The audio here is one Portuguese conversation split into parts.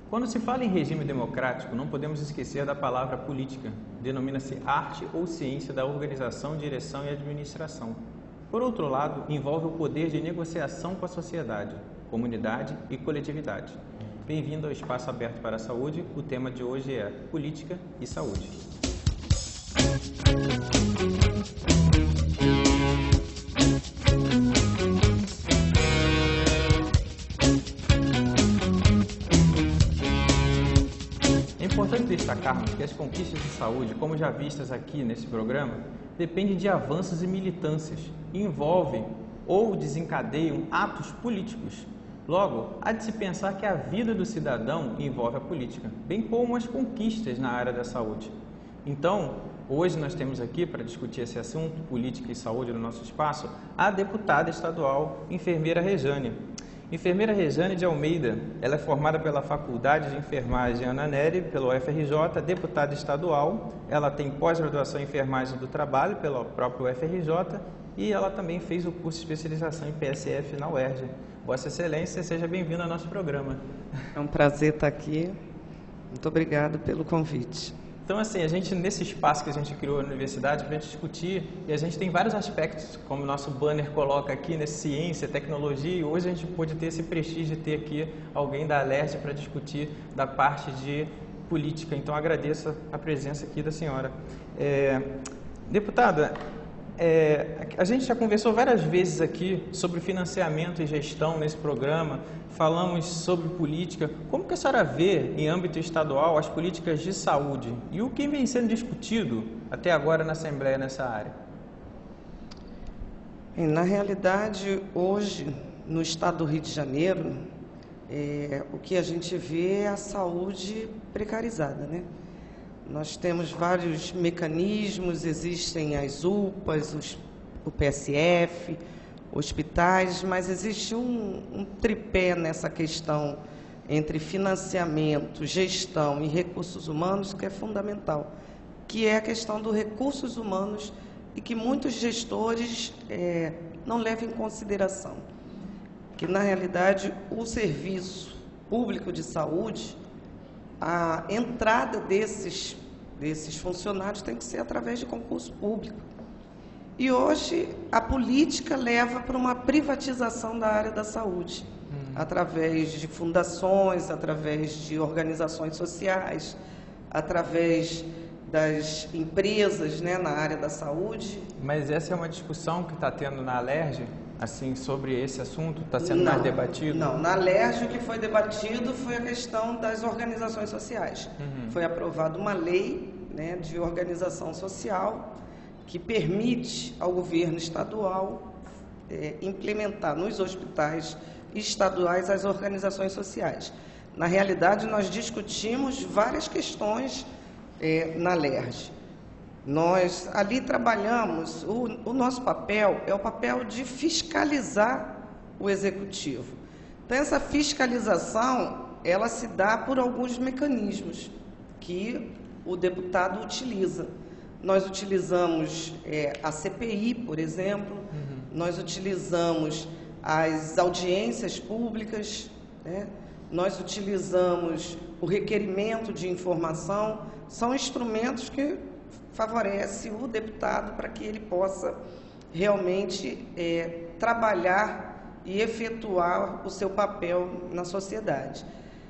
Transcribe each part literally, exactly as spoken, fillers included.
Quando se fala em regime democrático, não podemos esquecer da palavra política. Denomina-se arte ou ciência da organização, direção e administração. Por outro lado, envolve o poder de negociação com a sociedade, comunidade e coletividade. Bem-vindo ao Espaço Aberto para a Saúde. O tema de hoje é Política e Saúde. É importante destacarmos que as conquistas de saúde, como já vistas aqui nesse programa, dependem de avanços e militâncias e envolvem ou desencadeiam atos políticos. Logo, há de se pensar que a vida do cidadão envolve a política, bem como as conquistas na área da saúde. Então, hoje nós temos aqui, para discutir esse assunto, política e saúde no nosso espaço, a deputada estadual, enfermeira Rejane. Enfermeira Rejane de Almeida, ela é formada pela Faculdade de Enfermagem Ana Nery, pelo U F R J, deputada estadual, ela tem pós-graduação em enfermagem do trabalho pelo próprio U F R J e ela também fez o curso de especialização em P S F na U E R J. Vossa Excelência, seja bem-vindo ao nosso programa. É um prazer estar aqui. Muito obrigada pelo convite. Então, assim, a gente, nesse espaço que a gente criou na universidade, para a gente discutir, e a gente tem vários aspectos, como o nosso banner coloca aqui, né, ciência, tecnologia, e hoje a gente pôde ter esse prestígio de ter aqui alguém da Alerj para discutir da parte de política. Então, agradeço a presença aqui da senhora. É, deputada, é, a gente já conversou várias vezes aqui sobre financiamento e gestão nesse programa, falamos sobre política. Como que a senhora vê, em âmbito estadual, as políticas de saúde e o que vem sendo discutido até agora na Assembleia nessa área? Na realidade, hoje, no estado do Rio de Janeiro, é, o que a gente vê é a saúde precarizada, né? Nós temos vários mecanismos, existem as U P As, os, o P S F, hospitais, mas existe um, um tripé nessa questão entre financiamento, gestão e recursos humanos que é fundamental, que é a questão dos recursos humanos e que muitos gestores é, não levam em consideração. Que, na realidade, o serviço público de saúde, a entrada desses, desses funcionários tem que ser através de concurso público. E hoje a política leva para uma privatização da área da saúde, uhum. através de fundações, através de organizações sociais, através das empresas, né, na área da saúde. Mas essa é uma discussão que está tendo na Alerj, assim, sobre esse assunto? Está sendo não, mais debatido? Não, na Alerj o que foi debatido foi a questão das organizações sociais. Uhum. Foi aprovada uma lei, né, de organização social que permite ao governo estadual é, implementar nos hospitais estaduais as organizações sociais. Na realidade, nós discutimos várias questões é, na Alerj. Nós ali trabalhamos, o, o nosso papel é o papel de fiscalizar o executivo. Então, essa fiscalização, ela se dá por alguns mecanismos que o deputado utiliza. Nós utilizamos é, a C P I, por exemplo, uhum. nós utilizamos as audiências públicas, né? Nós utilizamos o requerimento de informação, são instrumentos que favorecem o deputado para que ele possa realmente é, trabalhar e efetuar o seu papel na sociedade.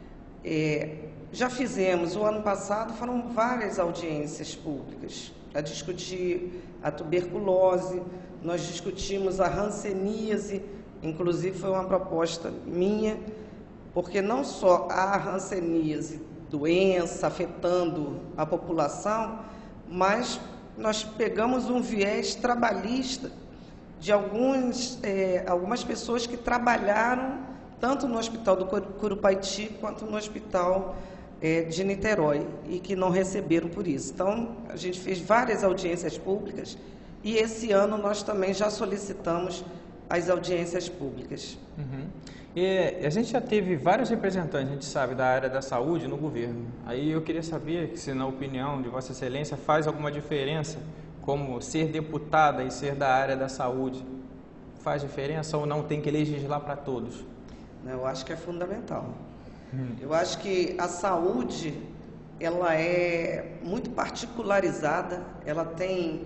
É, já fizemos, o ano passado, foram várias audiências públicas a discutir a tuberculose, nós discutimos a hanseníase, inclusive foi uma proposta minha, porque não só a hanseníase, doença afetando a população, mas nós pegamos um viés trabalhista de alguns, é, algumas pessoas que trabalharam tanto no Hospital do Curupaiti quanto no Hospital é, de Niterói e que não receberam por isso. Então, a gente fez várias audiências públicas e esse ano nós também já solicitamos as audiências públicas. Uhum. E a gente já teve vários representantes, a gente sabe, da área da saúde no governo. Aí eu queria saber se, na opinião de Vossa Excelência, faz alguma diferença como ser deputada e ser da área da saúde? Faz diferença ou não tem que legislar para todos? Eu acho que é fundamental. Hum. Eu acho que a saúde, ela é muito particularizada, ela tem...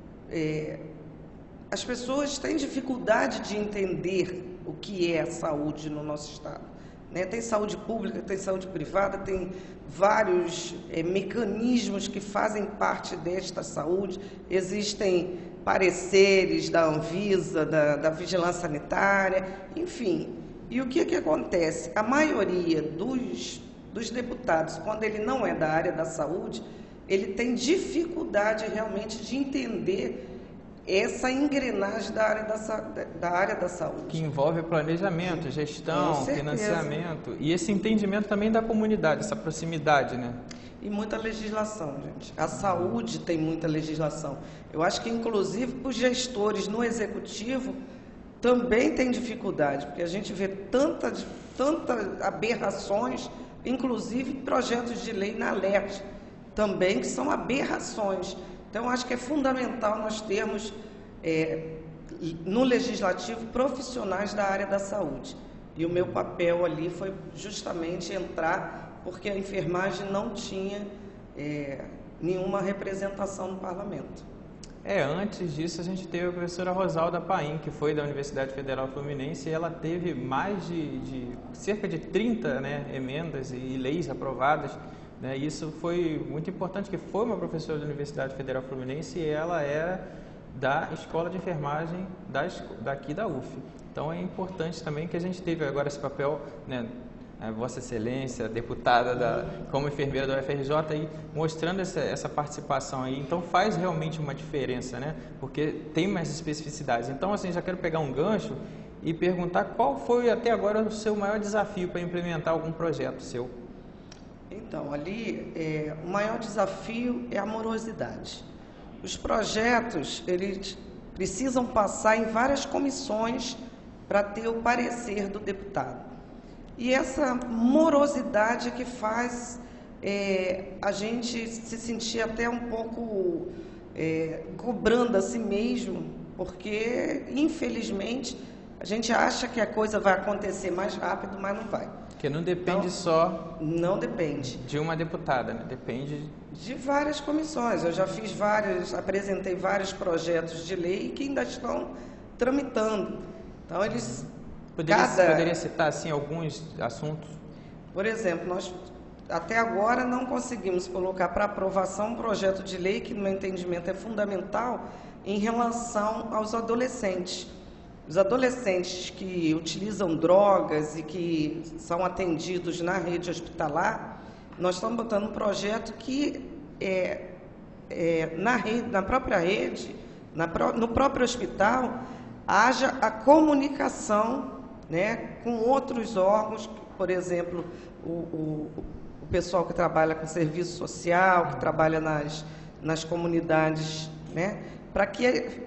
É, as pessoas têm dificuldade de entender o que é a saúde no nosso estado. Né? Tem saúde pública, tem saúde privada, tem vários é, mecanismos que fazem parte desta saúde. Existem pareceres da Anvisa, da, da Vigilância Sanitária, enfim. E o que, que acontece? A maioria dos, dos deputados, quando ele não é da área da saúde, ele tem dificuldade realmente de entender essa engrenagem da área da, da área da saúde. Que envolve planejamento, gestão, financiamento e esse entendimento também da comunidade, essa proximidade, né? E muita legislação, gente. A saúde tem muita legislação. Eu acho que, inclusive, os gestores no executivo também têm dificuldade, porque a gente vê tantas tanta aberrações, inclusive projetos de lei na Alerte, também que são aberrações. Então, acho que é fundamental nós termos, é, no Legislativo, profissionais da área da saúde. E o meu papel ali foi justamente entrar, porque a enfermagem não tinha é, nenhuma representação no Parlamento. É, antes disso a gente teve a professora Rosalda Paim, que foi da Universidade Federal Fluminense, e ela teve mais de, de cerca de trinta, né, emendas e leis aprovadas. Né, isso foi muito importante, porque foi uma professora da Universidade Federal Fluminense e ela era da Escola de Enfermagem da, daqui da U F. Então é importante também que a gente teve agora esse papel, né, a Vossa Excelência, deputada da, como enfermeira da U F R J, aí, mostrando essa, essa participação aí. Então faz realmente uma diferença, né, porque tem mais especificidades. Então, assim, já quero pegar um gancho e perguntar qual foi até agora o seu maior desafio para implementar algum projeto seu. Então, ali, é, o maior desafio é a morosidade. Os projetos, eles precisam passar em várias comissões para ter o parecer do deputado. E essa morosidade é que faz é, a gente se sentir até um pouco é, cobrando a si mesmo, porque, infelizmente, a gente acha que a coisa vai acontecer mais rápido, mas não vai. Porque não depende então, só... Não depende. De uma deputada, né? Depende... De várias comissões. Eu já fiz vários, apresentei vários projetos de lei que ainda estão tramitando. Então, eles... Poderia, cada... poderia citar, assim, alguns assuntos? Por exemplo, nós até agora não conseguimos colocar para aprovação um projeto de lei que, no meu entendimento, é fundamental em relação aos adolescentes. Os adolescentes que utilizam drogas e que são atendidos na rede hospitalar, nós estamos botando um projeto que, é, é, na, rede, na própria rede, na, no próprio hospital, haja a comunicação, né, com outros órgãos, por exemplo, o, o, o pessoal que trabalha com serviço social, que trabalha nas, nas comunidades, né, para que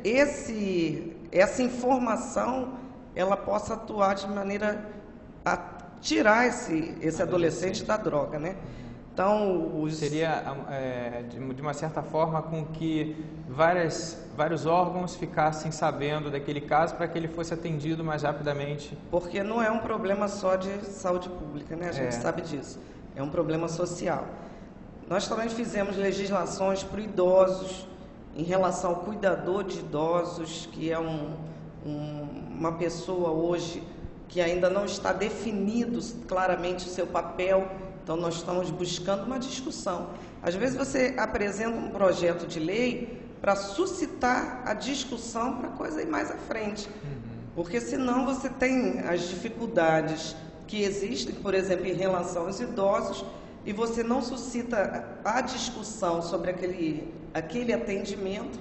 esse... essa informação ela possa atuar de maneira a tirar esse, esse adolescente da droga, né? Então, os... Seria, é, de uma certa forma, com que várias, vários órgãos ficassem sabendo daquele caso para que ele fosse atendido mais rapidamente. Porque não é um problema só de saúde pública, né? A gente é. sabe disso. É um problema social. Nós também fizemos legislações para idosos, em relação ao cuidador de idosos, que é um, um, uma pessoa hoje que ainda não está definido claramente o seu papel, então nós estamos buscando uma discussão. Às vezes você apresenta um projeto de lei para suscitar a discussão para a coisa ir mais à frente, porque senão você tem as dificuldades que existem, por exemplo, em relação aos idosos, e você não suscita a discussão sobre aquele, aquele atendimento,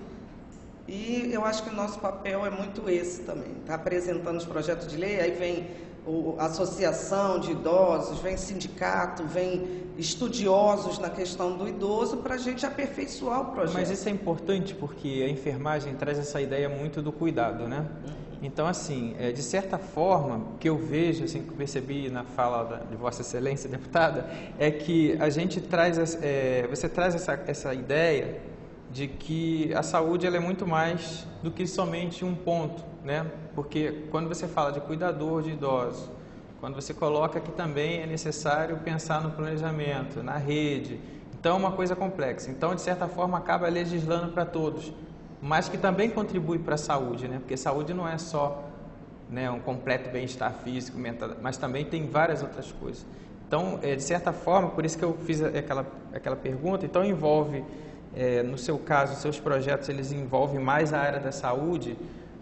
e eu acho que o nosso papel é muito esse também, está apresentando os projetos de lei, aí vem o, a associação de idosos, vem sindicato, vem estudiosos na questão do idoso, para a gente aperfeiçoar o projeto. Mas isso é importante porque a enfermagem traz essa ideia muito do cuidado, né? Então, assim, é, de certa forma, o que eu vejo, assim, que eu percebi na fala da, de Vossa Excelência, deputada, é que a gente traz, é, você traz essa, essa ideia de que a saúde ela é muito mais do que somente um ponto, né? Porque quando você fala de cuidador de idosos, quando você coloca que também é necessário pensar no planejamento, na rede. Então, é uma coisa complexa. Então, de certa forma, acaba legislando para todos, mas que também contribui para a saúde, né? Porque saúde não é só, né, um completo bem-estar físico, mental, mas também tem várias outras coisas. Então, é, de certa forma, por isso que eu fiz aquela, aquela pergunta, então envolve, é, no seu caso, seus projetos, eles envolvem mais a área da saúde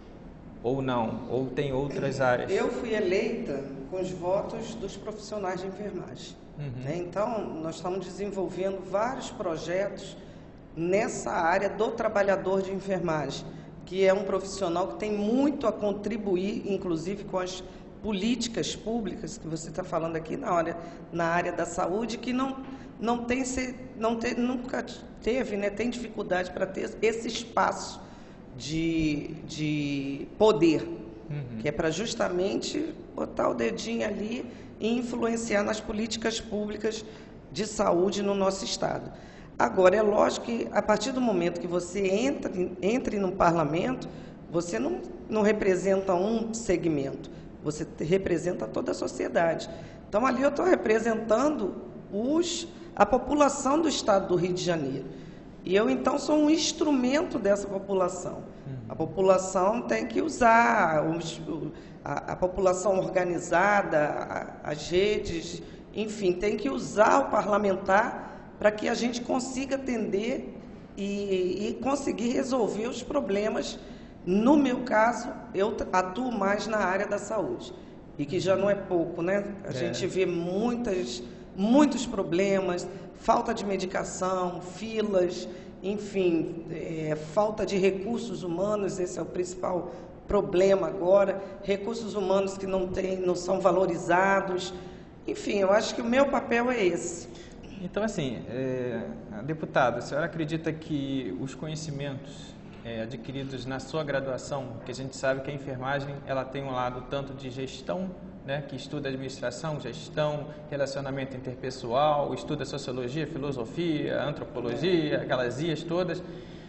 ou não? Ou tem outras áreas? Eu fui eleita com os votos dos profissionais de enfermagem. Uhum. Né? Então, nós estamos desenvolvendo vários projetos nessa área do trabalhador de enfermagem, que é um profissional que tem muito a contribuir, inclusive com as políticas públicas que você está falando aqui na área, na área da saúde, que não, não tem, não tem, nunca teve, né, tem dificuldade para ter esse espaço de, de poder, uhum. que é para justamente botar o dedinho ali e influenciar nas políticas públicas de saúde no nosso estado. Agora, é lógico que a partir do momento que você entra, entre no parlamento, você não, não representa um segmento, você representa toda a sociedade. Então, ali eu estou representando os, a população do estado do Rio de Janeiro. E eu, então, sou um instrumento dessa população. A população tem que usar, os, a, a população organizada, a, as redes, enfim, tem que usar o parlamentar para que a gente consiga atender e, e conseguir resolver os problemas. No meu caso, eu atuo mais na área da saúde, e que já não é pouco, né? A é. gente vê muitas, muitos problemas, falta de medicação, filas, enfim, é, falta de recursos humanos, esse é o principal problema agora, recursos humanos que não, tem, não são valorizados. Enfim, eu acho que o meu papel é esse. Então, assim, é, deputada, a senhora acredita que os conhecimentos é, adquiridos na sua graduação, que a gente sabe que a enfermagem ela tem um lado tanto de gestão, né, que estuda administração, gestão, relacionamento interpessoal, estuda sociologia, filosofia, antropologia, aquelas ias todas.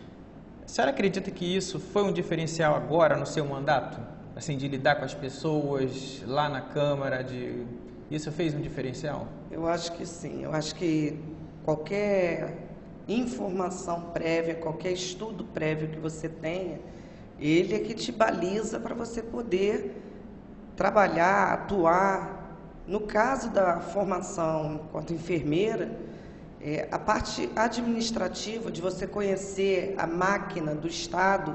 A senhora acredita que isso foi um diferencial agora no seu mandato? Assim, de lidar com as pessoas lá na Câmara, de... isso fez um diferencial? Eu acho que sim. Eu acho que qualquer informação prévia, qualquer estudo prévio que você tenha, ele é que te baliza para você poder trabalhar, atuar. No caso da formação enquanto enfermeira, é, a parte administrativa de você conhecer a máquina do Estado,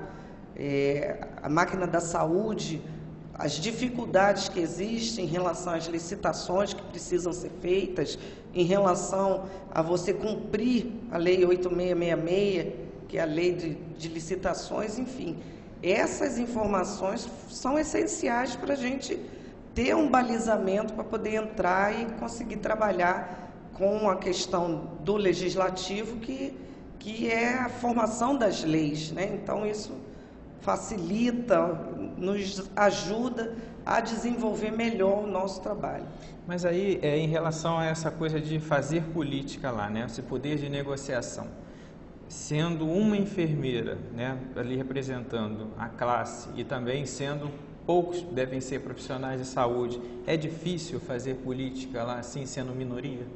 é, a máquina da saúde, as dificuldades que existem em relação às licitações que precisam ser feitas, em relação a você cumprir a Lei oito mil seiscentos e sessenta e seis, que é a lei de, de licitações, enfim. Essas informações são essenciais para a gente ter um balizamento para poder entrar e conseguir trabalhar com a questão do legislativo, que, que é a formação das leis, né? Então, isso facilita, nos ajuda a desenvolver melhor o nosso trabalho. Mas aí, é, em relação a essa coisa de fazer política lá, né, esse poder de negociação, sendo uma enfermeira, né, ali representando a classe e também sendo poucos devem ser profissionais de saúde, é difícil fazer política lá assim, sendo minoria?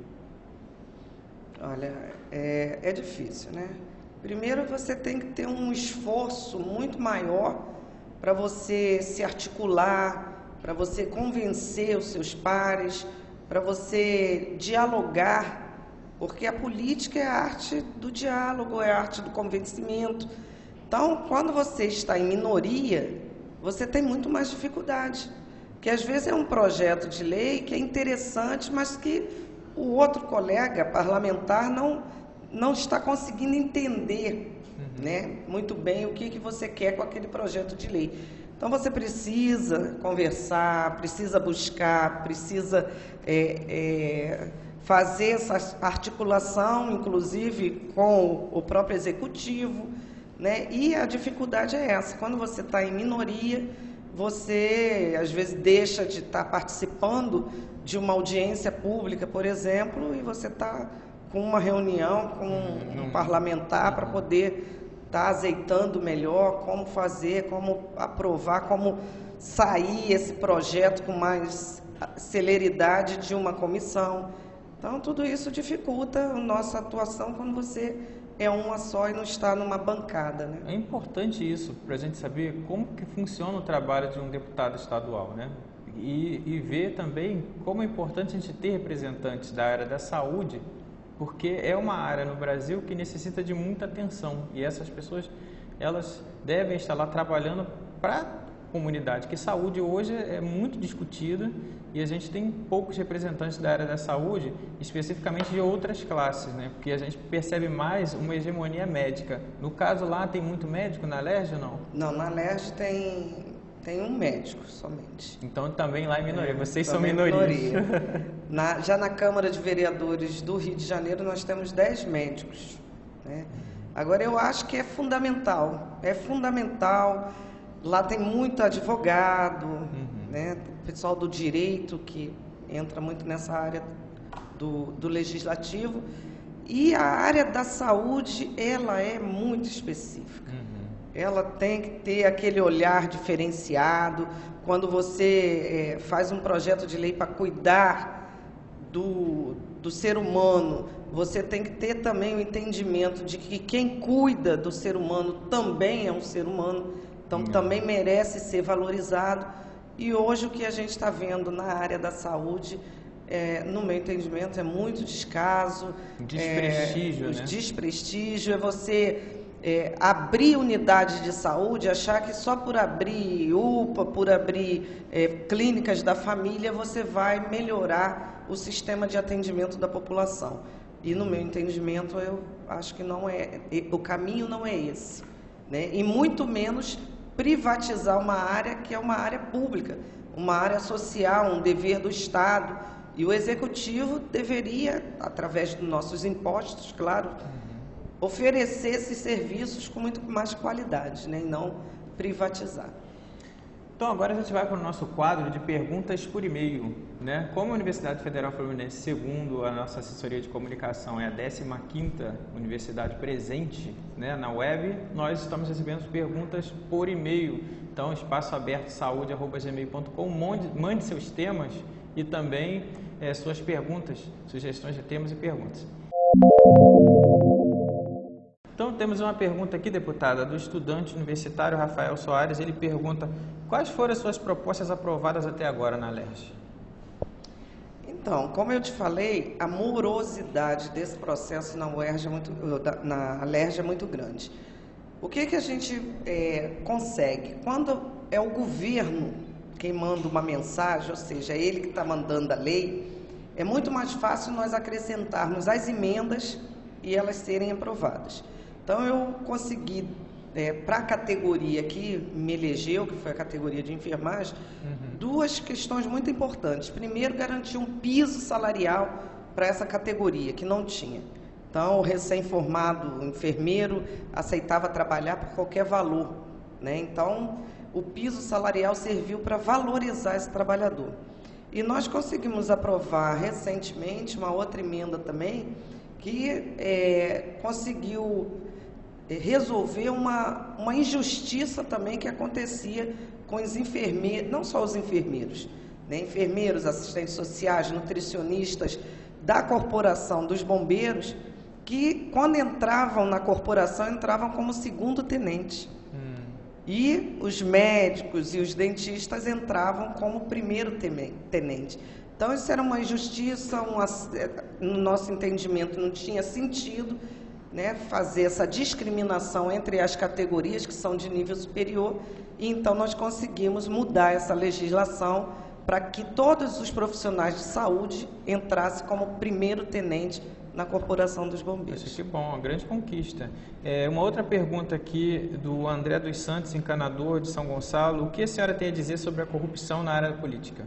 Olha, é, é difícil, né? Primeiro, você tem que ter um esforço muito maior para você se articular, para você convencer os seus pares, para você dialogar, porque a política é a arte do diálogo, é a arte do convencimento. Então, quando você está em minoria, você tem muito mais dificuldade, que às vezes é um projeto de lei que é interessante, mas que o outro colega parlamentar não... não está conseguindo entender, uhum. né, muito bem o que, que você quer com aquele projeto de lei. Então, você precisa conversar, precisa buscar, precisa é, é, fazer essa articulação, inclusive, com o próprio executivo, né? E a dificuldade é essa. Quando você está em minoria, você, às vezes, deixa de estar participando de uma audiência pública, por exemplo, e você está com uma reunião com um, um parlamentar para poder estar tá azeitando melhor como fazer, como aprovar, como sair esse projeto com mais celeridade de uma comissão. Então, tudo isso dificulta a nossa atuação quando você é uma só e não está numa bancada, né? É importante isso, para a gente saber como que funciona o trabalho de um deputado estadual, né? E, e ver também como é importante a gente ter representantes da área da saúde, porque é uma área no Brasil que necessita de muita atenção e essas pessoas, elas devem estar lá trabalhando para a comunidade, que saúde hoje é muito discutida e a gente tem poucos representantes da área da saúde, especificamente de outras classes, né? Porque a gente percebe mais uma hegemonia médica. No caso lá, tem muito médico na Alerj ou não? Não, na Alerj tem, tem um médico somente. Então também lá é minoria, É, vocês são também minoria. minoria. Na, já na Câmara de Vereadores do Rio de Janeiro nós temos dez médicos, né? Agora eu acho que é fundamental, é fundamental, lá tem muito advogado, uhum. né? Pessoal do direito que entra muito nessa área do, do legislativo, e a área da saúde, ela é muito específica. Uhum. Ela tem que ter aquele olhar diferenciado. Quando você é, faz um projeto de lei para cuidar do, do ser humano, você tem que ter também o entendimento de que quem cuida do ser humano também é um ser humano, então uhum. também merece ser valorizado. E hoje o que a gente está vendo na área da saúde, é, no meu entendimento, é muito descaso. Desprestígio, é, né? Desprestígio é você é, abrir unidade de saúde, achar que só por abrir U P A, por abrir é, clínicas da família, você vai melhorar o sistema de atendimento da população. E no meu entendimento, eu acho que não é, o caminho não é esse, né? E muito menos privatizar uma área que é uma área pública, uma área social, um dever do Estado. E o Executivo deveria, através dos nossos impostos, claro, uhum. oferecer esses serviços com muito mais qualidade, né? E não privatizar. Então, agora a gente vai para o nosso quadro de perguntas por e-mail, né? Como a Universidade Federal Fluminense, segundo a nossa assessoria de comunicação, é a décima quinta universidade presente, né, na web, nós estamos recebendo perguntas por e-mail. Então, espaço aberto saúde arroba gmail ponto com, mande, mande seus temas e também é, suas perguntas, sugestões de temas e perguntas. Então, temos uma pergunta aqui, deputada, do estudante universitário Rafael Soares. Ele pergunta: quais foram as suas propostas aprovadas até agora na Alerj? Então, como eu te falei, a morosidade desse processo na U E R J é muito, na Alerj é muito grande. O que, que a gente é, consegue? Quando é o governo quem manda uma mensagem, ou seja, é ele que está mandando a lei, é muito mais fácil nós acrescentarmos as emendas e elas serem aprovadas. Então, eu consegui, é, para a categoria que me elegeu, que foi a categoria de enfermagem, uhum. duas questões muito importantes. Primeiro, garantir um piso salarial para essa categoria, que não tinha. Então, o recém-formado enfermeiro aceitava trabalhar por qualquer valor, né? Então, o piso salarial serviu para valorizar esse trabalhador. E nós conseguimos aprovar recentemente uma outra emenda também, que é, conseguiu resolver uma, uma injustiça também que acontecia com os enfermeiros, não só os enfermeiros, né? Enfermeiros, assistentes sociais, nutricionistas da corporação dos bombeiros, que quando entravam na corporação, entravam como segundo tenente. Hum. E os médicos e os dentistas entravam como primeiro tenente. Então, isso era uma injustiça, uma, no nosso entendimento, não tinha sentido, né, fazer essa discriminação entre as categorias que são de nível superior, e então nós conseguimos mudar essa legislação para que todos os profissionais de saúde entrassem como primeiro tenente na Corporação dos Bombeiros. Isso que bom, uma grande conquista. É, uma outra pergunta aqui do André dos Santos, encanador de São Gonçalo: o que a senhora tem a dizer sobre a corrupção na área política?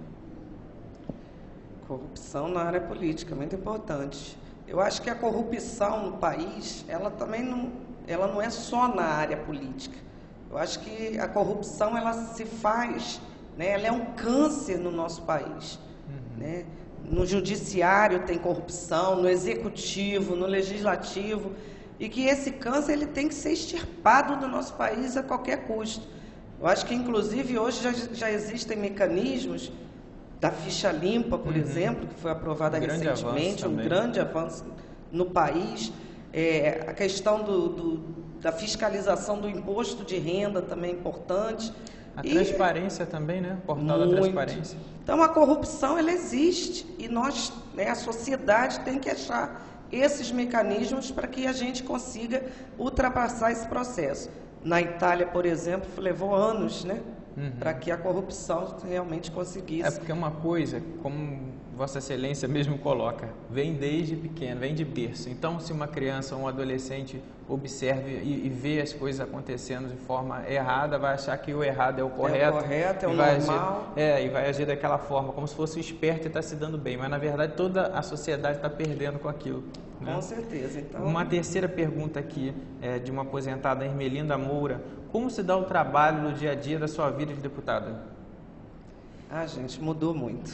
Corrupção na área política, muito importante. Eu acho que a corrupção no país, ela também não, ela não é só na área política. Eu acho que a corrupção, ela se faz, né, ela é um câncer no nosso país. Uhum. Né? No judiciário tem corrupção, no executivo, no legislativo, e que esse câncer ele tem que ser extirpado do nosso país a qualquer custo. Eu acho que, inclusive, hoje já, já existem mecanismos da ficha limpa, por uhum. exemplo, que foi aprovada um recentemente, um grande avanço no país. É, a questão do, do, da fiscalização do imposto de renda também é importante. A e transparência também, né? O portal muito. da transparência. Então, a corrupção, ela existe e nós, né, a sociedade tem que achar esses mecanismos para que a gente consiga ultrapassar esse processo. Na Itália, por exemplo, levou anos, né? Uhum. Para que a corrupção realmente conseguisse. É porque é uma coisa, como Vossa Excelência mesmo coloca, vem desde pequeno, vem de berço. Então, se uma criança ou um adolescente observe e, e vê as coisas acontecendo de forma errada, vai achar que o errado é o correto. É o correto, é o normal. Agir, é, e vai agir daquela forma, como se fosse o esperto e está se dando bem. Mas, na verdade, toda a sociedade está perdendo com aquilo. Né? Com certeza. Então... Uma terceira pergunta aqui, é, de uma aposentada, Ermelinda Moura. Como se dá o trabalho no dia a dia da sua vida de deputada? Ah, gente, mudou muito.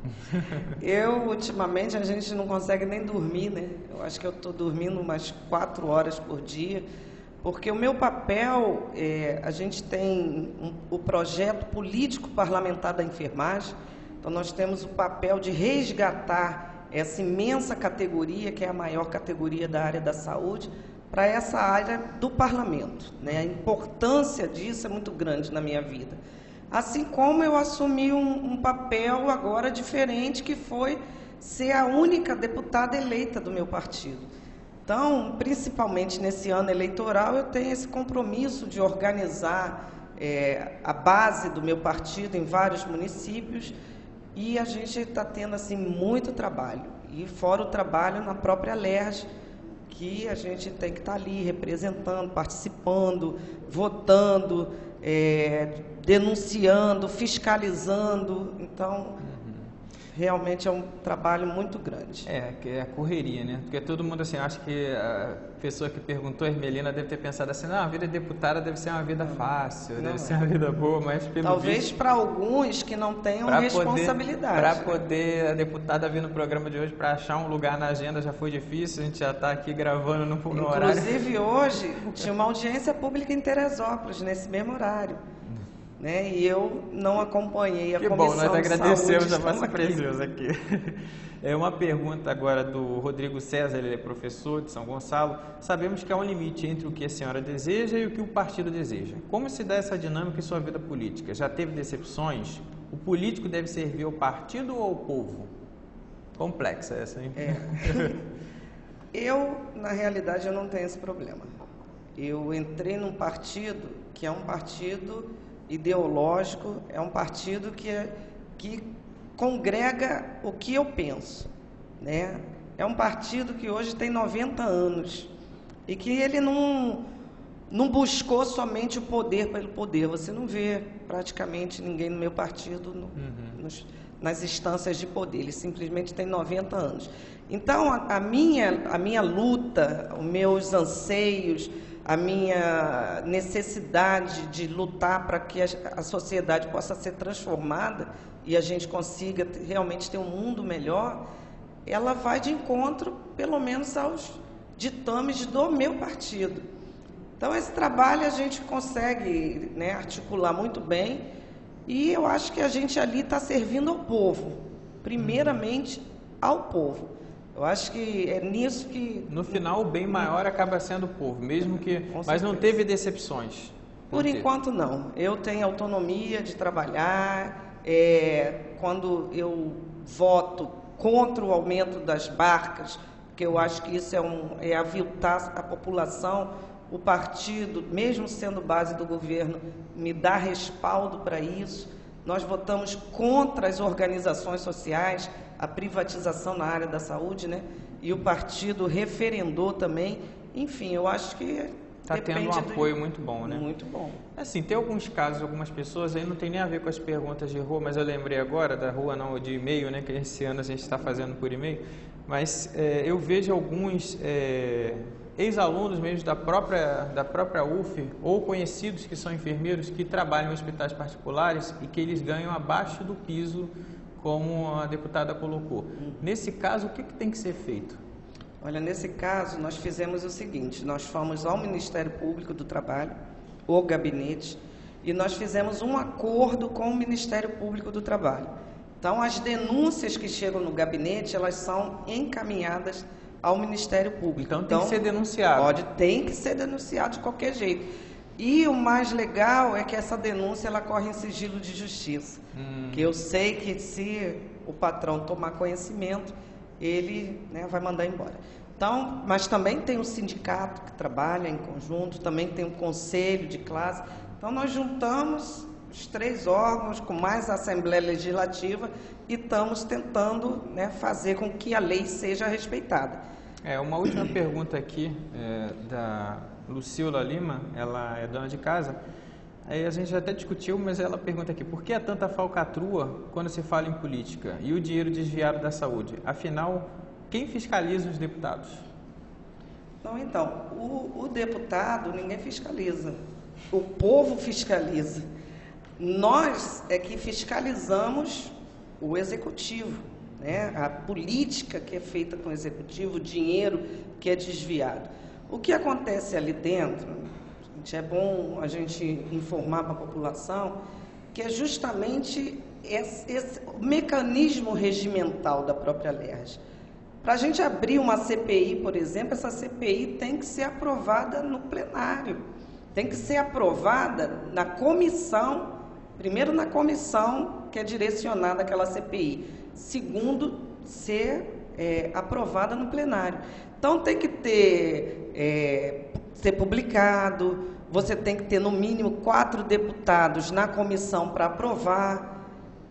Eu, ultimamente, a gente não consegue nem dormir, né? Eu acho que eu estou dormindo umas quatro horas por dia, porque o meu papel, é, a gente tem um, o projeto político parlamentar da enfermagem, então nós temos o papel de resgatar essa imensa categoria, que é a maior categoria da área da saúde, para essa área do parlamento, né? A importância disso é muito grande na minha vida. Assim como eu assumi um, um papel agora diferente, que foi ser a única deputada eleita do meu partido. Então, principalmente nesse ano eleitoral, eu tenho esse compromisso de organizar é, a base do meu partido em vários municípios, e a gente está tendo assim muito trabalho. E fora o trabalho na própria Alerj, que a gente tem que estar ali representando, participando, votando, é, denunciando, fiscalizando. Então, uhum. realmente é um trabalho muito grande. É, que é a correria, né? Porque todo mundo assim, acha que a pessoa que perguntou, a Ermelina, deve ter pensado assim, não, a vida de deputada deve ser uma vida não, fácil, não deve é. ser uma vida boa, mas pelo Talvez para alguns que não tenham responsabilidade. Para poder a deputada vir no programa de hoje, para achar um lugar na agenda já foi difícil, a gente já está aqui gravando no, no horário. Inclusive hoje tinha uma audiência pública em Teresópolis, nesse mesmo horário. Né? E eu não acompanhei a que comissão bom, nós agradecemos a vossa aqui. presença aqui. É uma pergunta agora do Rodrigo César, ele é professor de São Gonçalo. Sabemos que há um limite entre o que a senhora deseja e o que o partido deseja. Como se dá essa dinâmica em sua vida política? Já teve decepções? O político deve servir ao partido ou ao povo? Complexa essa, hein? É. Eu, na realidade, eu não tenho esse problema. Eu entrei num partido que é um partido ideológico, é um partido que, é, que congrega o que eu penso, né? É um partido que hoje tem noventa anos e que ele não, não buscou somente o poder pelo poder. Você não vê praticamente ninguém no meu partido no, uhum. nos, nas instâncias de poder. Ele simplesmente tem noventa anos. Então, a, a, minha, a minha luta, os meus anseios, a minha necessidade de lutar para que a, a sociedade possa ser transformada e a gente consiga realmente ter um mundo melhor, ela vai de encontro, pelo menos, aos ditames do meu partido. Então, esse trabalho a gente consegue, né, articular muito bem, e eu acho que a gente ali está servindo ao povo, primeiramente ao povo. Eu acho que é nisso que... No final, o bem maior acaba sendo o povo, mesmo que... Mas não teve decepções? Por não enquanto, teve. Não. Eu tenho autonomia de trabalhar. É, quando eu voto contra o aumento das barcas, porque eu acho que isso é, um, é aviltar a população, o partido, mesmo sendo base do governo, me dá respaldo para isso. Nós votamos contra as organizações sociais, a privatização na área da saúde, né? E o partido referendou também. Enfim, eu acho que está tendo um apoio do... muito bom, né? Muito bom. Assim, tem alguns casos, algumas pessoas, aí não tem nem a ver com as perguntas de rua, mas eu lembrei agora da rua, não, de e-mail, né? Que esse ano a gente está fazendo por e-mail. Mas é, eu vejo alguns é, ex-alunos mesmo da própria, da própria U F, ou conhecidos que são enfermeiros, que trabalham em hospitais particulares e que eles ganham abaixo do piso, como a deputada colocou. Nesse caso, o que, que tem que ser feito? Olha, nesse caso, nós fizemos o seguinte, nós fomos ao Ministério Público do Trabalho, o gabinete, e nós fizemos um acordo com o Ministério Público do Trabalho. Então, as denúncias que chegam no gabinete, elas são encaminhadas ao Ministério Público. Então, tem então, que ser denunciado. Pode, tem que ser denunciado de qualquer jeito. E o mais legal é que essa denúncia, ela corre em sigilo de justiça. Hum. Que eu sei que se o patrão tomar conhecimento, ele, né, vai mandar embora. Então, mas também tem o sindicato que trabalha em conjunto, também tem o conselho de classe. Então, nós juntamos os três órgãos com mais a Assembleia Legislativa e estamos tentando, né, fazer com que a lei seja respeitada. É, uma última pergunta aqui é, da Lucila Lima, ela é dona de casa. Aí a gente já até discutiu, mas ela pergunta aqui, por que há tanta falcatrua quando se fala em política e o dinheiro desviado da saúde? Afinal, quem fiscaliza os deputados? Não, então, o, o deputado ninguém fiscaliza, o povo fiscaliza. Nós é que fiscalizamos o executivo, né? A política que é feita com o executivo, o dinheiro que é desviado. O que acontece ali dentro, gente, é bom a gente informar para a população, que é justamente esse, esse o mecanismo regimental da própria LERJ. Para a gente abrir uma C P I, por exemplo, essa C P I tem que ser aprovada no plenário, tem que ser aprovada na comissão, primeiro na comissão que é direcionada àquela C P I, segundo, ser é, aprovada no plenário. Então, tem que ter, é, ser publicado, você tem que ter no mínimo quatro deputados na comissão para aprovar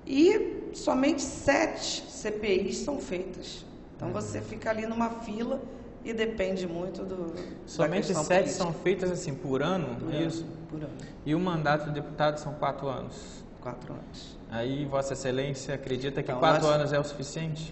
e somente sete C P Is são feitas. Então, você fica ali numa fila e depende muito do Somente da sete política. São feitas assim por ano, por é ano, isso? Por ano. E o mandato do deputado são quatro anos? Quatro anos. Aí, Vossa Excelência acredita que então, quatro nós... anos é o suficiente?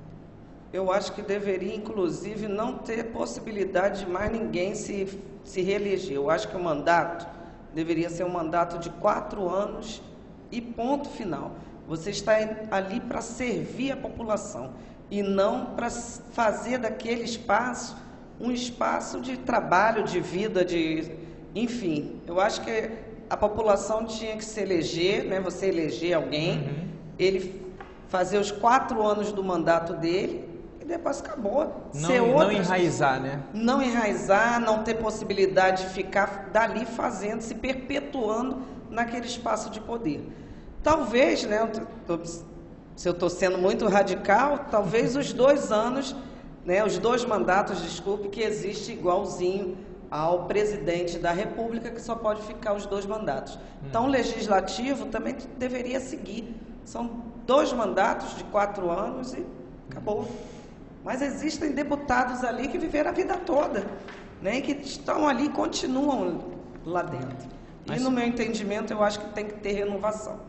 Eu acho que deveria, inclusive, não ter possibilidade de mais ninguém se, se reeleger. Eu acho que o mandato deveria ser um mandato de quatro anos e ponto final. Você está ali para servir a população e não para fazer daquele espaço um espaço de trabalho, de vida, de... Enfim, eu acho que a população tinha que se eleger, né? Você eleger alguém, uhum. ele fazer os quatro anos do mandato dele e depois acabou. Não, Ser não enraizar, né? Não enraizar, não ter possibilidade de ficar dali fazendo, se perpetuando naquele espaço de poder. Talvez, né? Eu tô, se eu estou sendo muito radical, talvez os dois anos, né, os dois mandatos, desculpe, que existe igualzinho ao presidente da República, que só pode ficar os dois mandatos. Então, o legislativo também deveria seguir. São dois mandatos de quatro anos e acabou. Mas existem deputados ali que viveram a vida toda, né, e que estão ali e continuam lá dentro. E, no meu entendimento, eu acho que tem que ter renovação.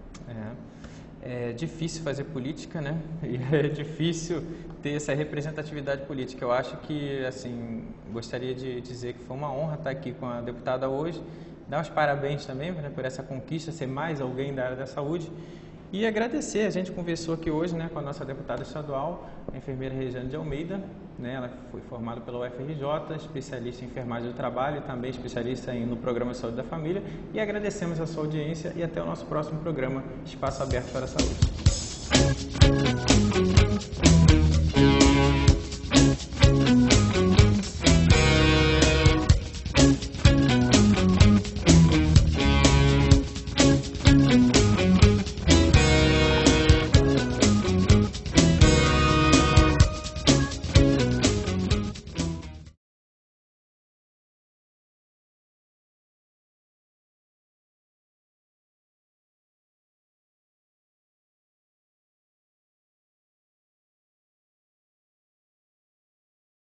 É. É difícil fazer política, né? E é difícil ter essa representatividade política. Eu acho que, assim, gostaria de dizer que foi uma honra estar aqui com a deputada hoje, dar os parabéns também, né, por essa conquista, ser mais alguém da área da saúde e agradecer. A gente conversou aqui hoje, né, com a nossa deputada estadual, a enfermeira Regiane de Almeida, né? Ela foi formada pela U F R J, especialista em enfermagem do trabalho e também especialista em, no programa de saúde da família. E agradecemos a sua audiência e até o nosso próximo programa Espaço Aberto para a Saúde.